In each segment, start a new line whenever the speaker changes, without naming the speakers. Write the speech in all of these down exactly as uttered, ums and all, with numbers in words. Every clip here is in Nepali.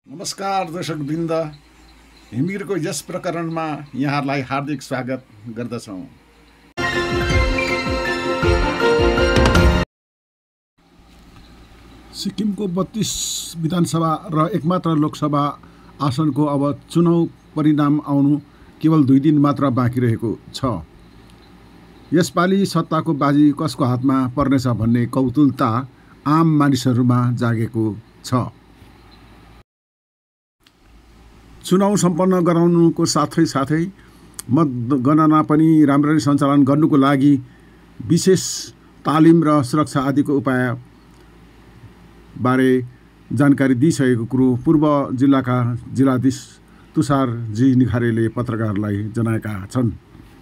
नमस्कार दर्शकवृन्द, हिमिरको यस प्रकरणमा यहाँहरूलाई हार्दिक स्वागत गर्दछौँ। सिक्किमको बत्तीस विधानसभा र एकमात्र लोकसभा आसनको अब चुनाव परिणाम आउनु केवल दुई दिन मात्र बाँकी रहेको छ। यसपालि सत्ताको बाजी कसको हातमा पर्नेछ भन्ने कौतूहलता आम मानिसहरूमा जागेको छ। चुनाव सम्पन्न गराउनुको साथै साथै मतगणना पनि राम्ररी सञ्चालन गर्नुको लागि विशेष तालिम र सुरक्षा आदिको उपाय बारे जानकारी दिइसकेको कुरो पूर्व जिल्लाका जिल्लाधीश तुषार जी निखारेले पत्रकारलाई जनाएका छन्।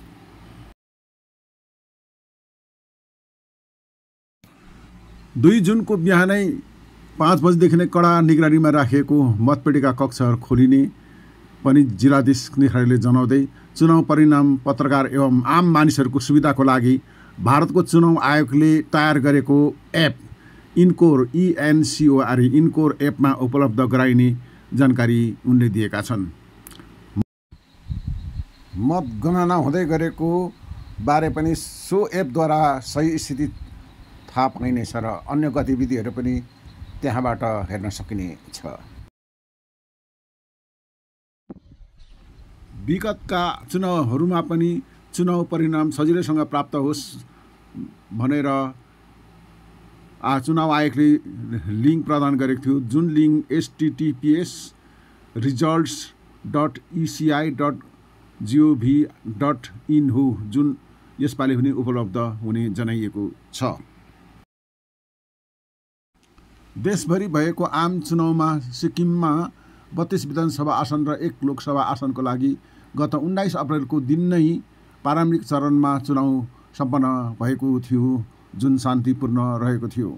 दुई जुनको बिहानै पाँच बजेदेखि नै कडा निगरानीमा राखिएको मतपेटिका कक्षहरू खोलिने पनि जिल्लाधीश निखारेले जनाउँदै चुनाव परिणाम पत्रकार एवं आम मानिसहरूको सुविधाको लागि भारतको चुनाव आयोगले तयार गरेको एप इन्कोर इएनसिओआर इन्कोर एपमा उपलब्ध गराइने जानकारी उनले दिएका छन्। मतगणना हुँदै गरेको बारे पनि सो एपद्वारा सही स्थिति थाहा पाइनेछ र अन्य गतिविधिहरू पनि त्यहाँबाट हेर्न सकिनेछ। विगतका चुनावहरूमा पनि चुनाव परिणाम सजिलैसँग प्राप्त होस् भनेर चुनाव आयोगले लिङ्क प्रदान गरेको थियो, जुन link HTTPS results dot ECI dot gov dot in हो, जुन यसपालि पनि उपलब्ध हुने जनाइएको छ। देशभरि भएको आम चुनावमा सिक्किममा बत्तीस विधानसभा आसन र एक लोकसभा आसनको लागि गत उन्नाइस अप्रेलको दिन नै प्रारम्भिक चरणमा चुनाव सम्पन्न भएको थियो, जुन शान्तिपूर्ण रहेको थियो।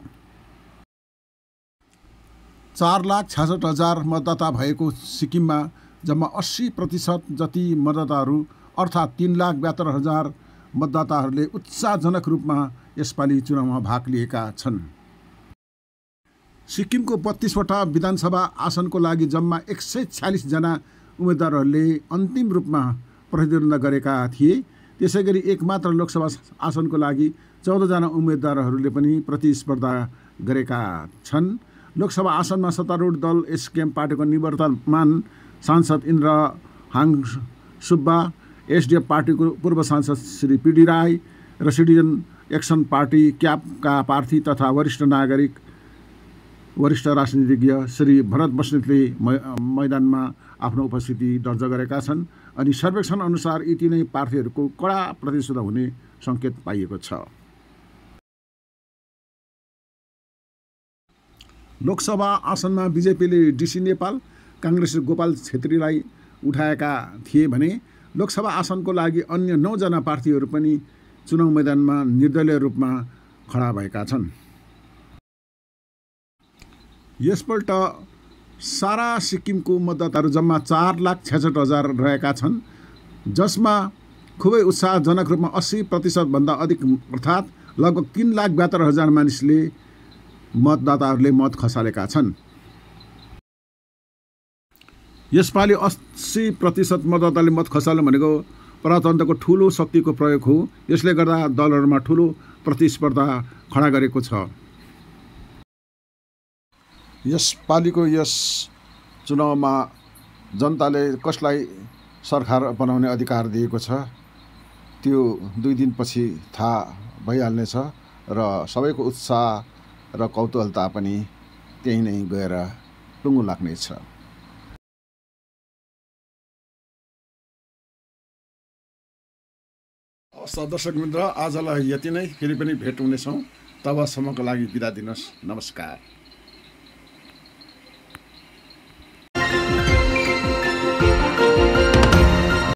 चार लाख छ्यासठ हजार मतदाता भएको सिक्किममा जम्मा अस्सी प्रतिशत जति मतदाताहरू अर्थात् तीन लाख बहत्तर हजार मतदाताहरूले उत्साहजनक रूपमा यसपालि चुनावमा भाग लिएका छन्। सिक्किमको बत्तीसवटा विधानसभा आसनको लागि जम्मा एक सय छ्यालिसजना उम्मेदवारहरूले अन्तिम रूपमा प्रतिद्वन्दिता गरेका थिए। त्यसै गरी एकमात्र लोकसभा आसनको लागि चौधजना उम्मेदवारहरूले पनि प्रतिस्पर्धा गरेका छन्। लोकसभा आसनमा सत्तारूढ दल एसकेएम पार्टीको निवर्तमान सांसद इन्द्र हाङ सुब्बा, एसडिएफ पार्टीको पूर्व सांसद श्री पिडी राई र सिटिजन एक्सन पार्टी क्यापका प्रार्थी तथा वरिष्ठ नागरिक वरिष्ठ राजनीतिज्ञ श्री भरत बस्नेतले मैदानमा आफ्नो उपस्थिति दर्ता गरेका छन्। अनि सर्वेक्षण अनुसार यी तीनै प्रार्थीहरूको कडा प्रतिस्पर्धा हुने सङ्केत पाइएको छ। लोकसभा आसनमा बिजेपीले डिसी नेपाल, काङ्ग्रेसले गोपाल छेत्रीलाई उठाएका थिए भने लोकसभा आसनको लागि अन्य नौजना प्रार्थीहरू पनि चुनाव मैदानमा निर्दलीय रूपमा खडा भएका छन्। यसपल्ट सारा सिक्किमको मतदाताहरू जम्मा चार लाख छ्यासठ हजार रहेका छन्, जसमा खुबै उत्साहजनक रूपमा अस्सी प्रतिशतभन्दा अधिक अर्थात् लगभग तीन लाख बहत्तर हजार मानिसले मतदाताहरूले मत खसालेका छन्। यसपालि अस्सी प्रतिशत मतदाताले मत खसाल्नु भनेको प्रजातन्त्रको ठुलो शक्तिको प्रयोग हो। यसले गर्दा दलहरूमा ठुलो प्रतिस्पर्धा खडा गरेको छ। यसपालिको यस चुनावमा जनताले कसलाई सरकार बनाउने अधिकार दिएको छ त्यो दुई दिनपछि थाहा भइहाल्नेछ र सबैको उत्साह र कौतूहलता पनि त्यही नै गएर टुङ्गो लाग्नेछ। दर्शक मित्र, आजलाई यति नै, फेरि पनि भेट हुनेछौँ। तबसम्मको लागि बिदा दिनुहोस्। नमस्कार।